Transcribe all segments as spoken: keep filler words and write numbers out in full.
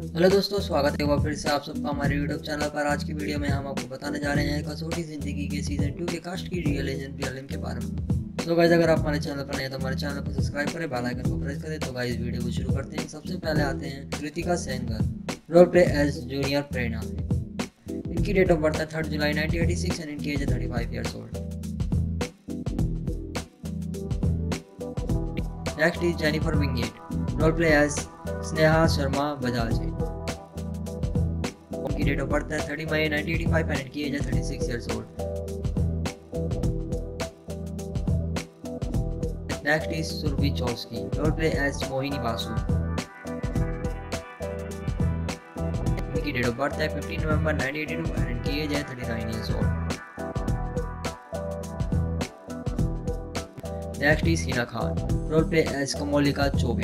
Hello दोस्तों, स्वागत है एक बार फिर से आप सबका हमारे यूट्यूब चैनल पर। आज की वीडियो में हम आपको बताने जा रहे हैं कसौटी जिंदगी के सीजन टू के कास्ट की रियल लेजेंड फिल्म के बारे में। तो गाइस, अगर आप हमारे चैनल पर नए हैं तो हमारे चैनल को सब्सक्राइब करें, बेल आइकन को प्रेस करें। तो गाइस, वीडियो को शुरू करते हैं। सबसे पहले आते हैं Kritika Sengar, role play as junior Prerna. इनकी डेट ऑफ बर्थ है third July nineteen eighty six and इनकी एज है thirty five years old. Next is Jennifer Winget, role play as Sneha Sharma Bajaj. उनकी डेट ऑफ बर्थ है thirty May nineteen eighty five and इनकी age है thirty six years old. Next is Surbhi Chauskey, role play as Mohini Basu. इनकी date of birth है fifteen November nineteen eighty two and इनकी age है thirty nine years old. Next is Hina Khan, role play as Komolika Chaubey.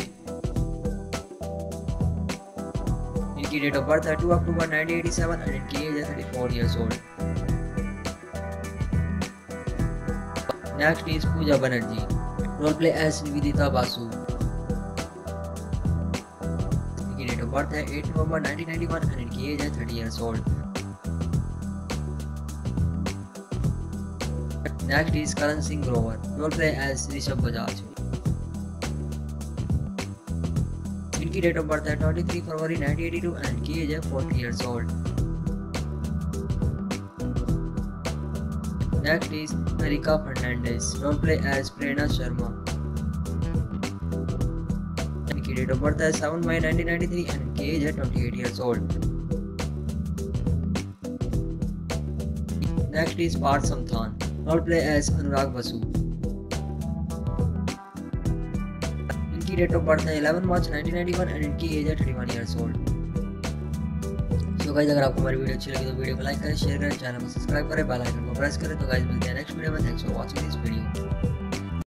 इनकी date of birth है two October nineteen eighty seven and इनकी age है thirty four years old. Next is Pooja Banerjee, role play as Nivedita Basu. इनकी date of birth है eight November nineteen ninety one and इनकी age है thirty years old. Next is Karan Singh Grover, role play as Rishabh Bajaj. इनकी date of birth है twenty three February nineteen eighty two and इनकी age है forty years old. Next is Erica Fernandes, role play as Prerna Sharma. इनकी date of birth है seven May nineteen ninety three and इनकी age है twenty eight years old. Next is Parth Samthaan, role play as Anurag Basu. इनकी date of birth है eleven March nineteen ninety one and इनकी age है thirty one years old. So guys, अगर आपको हमारी video अच्छी लगी तो वीडियो को लाइक करें, शेयर करें, चैनल को सब्सक्राइब करें, बेल आइकन को प्रेस करें। तो गाइस, मिलते हैं नेक्स्ट वीडियो में। Thanks for watching this video.